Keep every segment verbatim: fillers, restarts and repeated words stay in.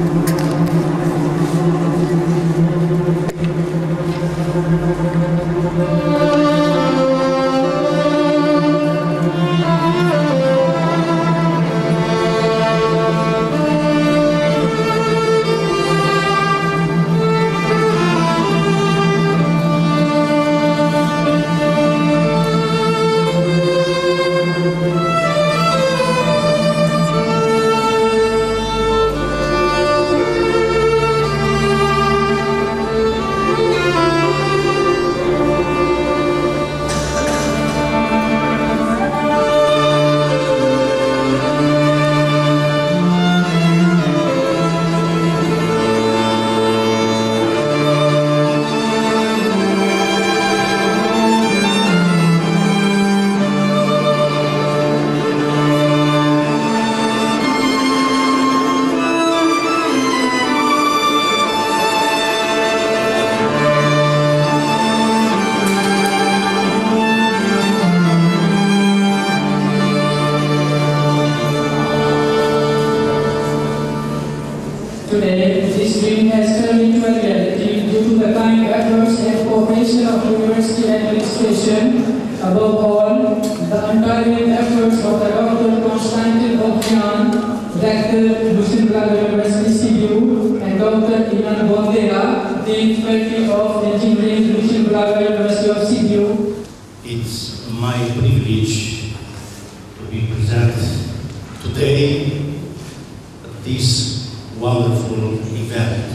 Today, this dream has turned into a reality due to the kind efforts and cooperation of university administration. Above all, the untiring efforts of the Doctor Konstantin Okhyan, Rector, Lucien Blago University C B U, and Doctor Ivan Bondera, Dean Faculty of Engineering, Lucien Blago University of C B U. It's my privilege to be present today at this wonderful event.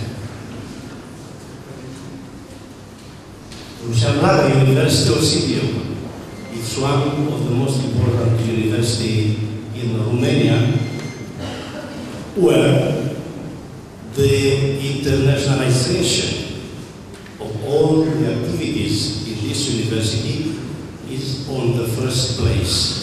Lucien Blago University of Sibiu is one of the most important universities in Romania, where the internationalization of all the activities in this university is on the first place.